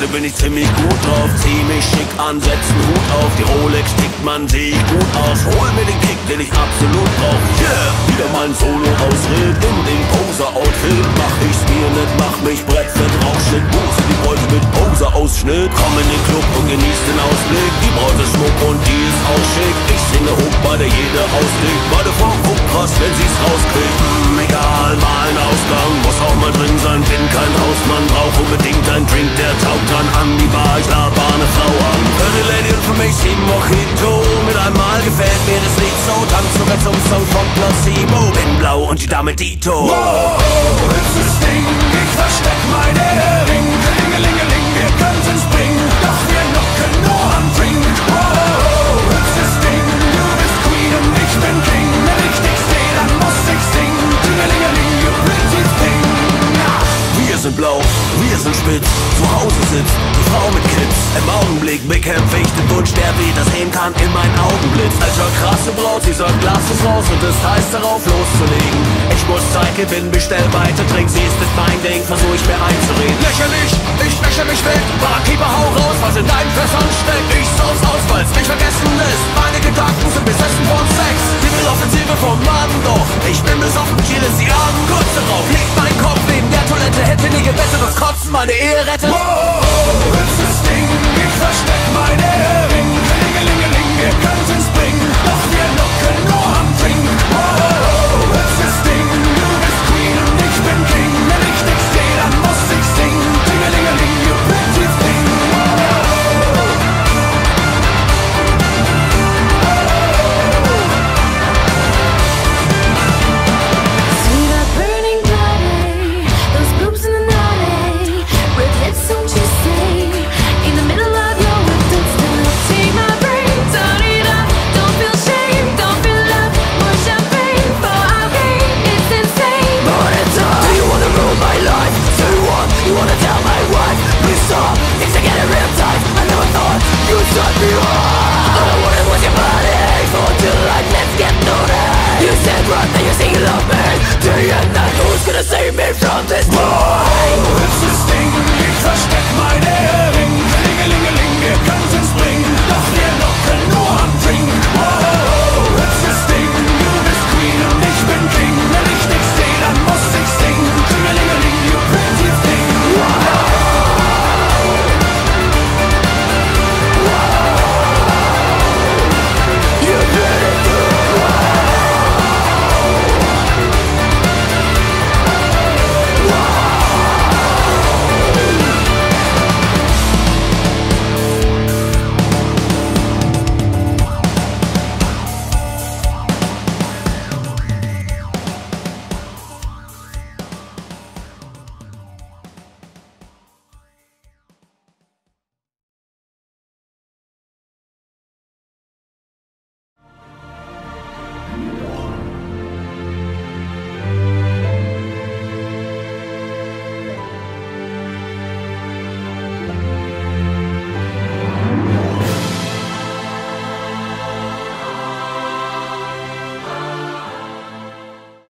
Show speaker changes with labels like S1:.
S1: heute bin ich ziemlich gut drauf. Zieh mich schick an, setz den Hut auf. Die Rolex tickt, man, seh ich gut aus. Hol mir den Kick, den ich absolut brauch. Yeah, wieder mein Solo-Ausritt in dem Poser-Outfit. Mach ich's mir nicht, mach mich brettfett, Rauchschnitt, Buße die Beute mit Poser-Ausschnitt. Komm in den Club und genieß den Ausblick. Die Braut ist Schmuck und die ist auch schick. Ich singe hoch, bei der jede auslegt. Meine Frau guckt krass, wenn sie's rauskriegt. Egal, mal ein Ausgang, muss auch mal drin sein. Bin kein Hausmann, brauch unbedingt einen Drink, der taugt dann an die Bar. Ich lade eine Frau an. Dirty Lady und für mich 7 Mojito. Mit einmal gefällt mir das Lied so. Tanz sogar zum Song von Placebo. Bin blau und die Dame Dito.
S2: Wow, hübsches Ding, ich versteck meine Ring. Klingelingeling, wir könnten's bringen, doch wir locken nur am Drink. Wow, hübsches Ding, du bist Queen und ich bin King. Wenn ich dich seh, dann muss ich singen. Klingelingeling, you pretty thing.
S1: Wir sind blau, wir sind spitz, zu Hause sitzt die Frau mit Kids. Im Augenblick bekämpfe ich den Wunsch, der weder sehen kann in meinen Augenblitz. Alter, krasse Braut, sie sagt, lass es raus und es heißt darauf loszulegen. Ich muss Zeit gewinnen, bestell weiter Trink, sie ist nicht mein Ding, versuch ich mir einzureden. Lächerlich, ich läche mich weg, Barkeeper, hau raus, was in deinen Fässern steckt. Ich saus aus, weil's nicht vergessen ist, meine Gedanken sind besessen von Sex. Die will Offensive vom Laden, doch ich bin besoffen, kiele sie an, kurz darauf liegt mein Kopf neben der Toilette. Hätte nie gewettet, dass Kotzen meine Ehe rettet.
S2: Wow, hübsches Ding, ich versteck meine Ring. Klingelingeling, wir könnten's bringen, doch wir locken nur am Drink. Wow, hübsches Ding, du bist Queen und ich bin King. Wenn ich dich seh, dann muss ich singen. Klingelingeling, you pretty thing.
S1: Save me from this.
S2: Wow, hübsches Ding, ich versteck meine